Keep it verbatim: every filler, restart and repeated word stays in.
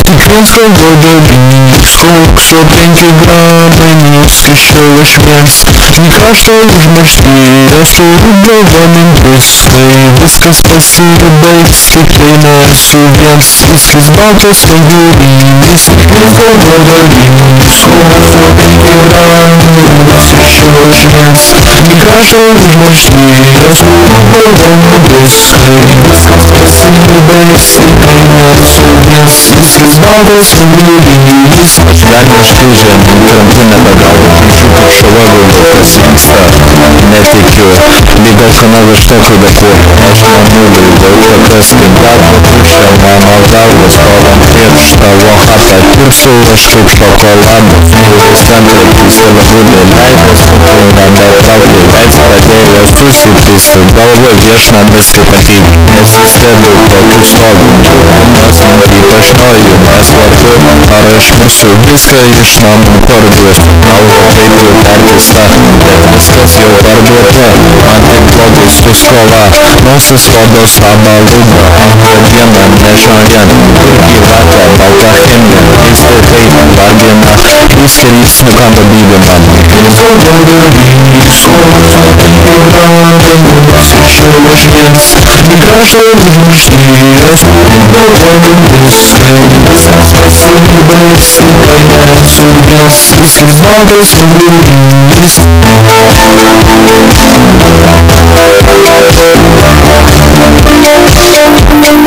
Kiekviens kalbodarinys, aukso penki gramai, nuskaičiavęs viens. Į kraštą užmaršties, rublo mintis, tai viskas pasibaigs, tikrai nesu viens. Viskas baltas kalbodarinys, kiekviens kalbodarinys, aukso penki gramai, nuskaičiavęs viens. Į kraštą užmaršties, rublo mintis, tai viskas pasibaigs, tikrai nesu viens. Viskas baltas kalbodarinys. Asmeniškai žemyn krantu nebegauju ryšių, kaip šalavau, kas vyksta, netikiu. Lyg alkana višta, kuda kuo aš nenuliu, laukia kas kaip darbo tuščia, mano galvas palam prieš tavo chatą, pirksiu aš kaip šokoladą, jūros antrakis ir gulė, leidas sukaina, netraukė, veids pradėjo susipysti, galva viešnamis kaip ateik, nesistebiu kokiu stovinčiu, nes man ypač noju, nesvarbu, ar aš mušiu viską iš namų parduosiu, galva kaip jau perkista, bet viskas jau parduota, man tik blogai su skola, nosis rodo savo lūmą, antrą dieną nežinojant, kur gyvata, balta chemija, keistai taip, vargina, įskerys nukando bybė man. Kiekviens kalbodarinys, aukso penki gramai, nuskaičiavęs viens. Į kraštą užmaršties, rublo mintis, tai viskas pasibaigs, tikrai nesu viens. Viskas baltas kalbodarinys. Thank you.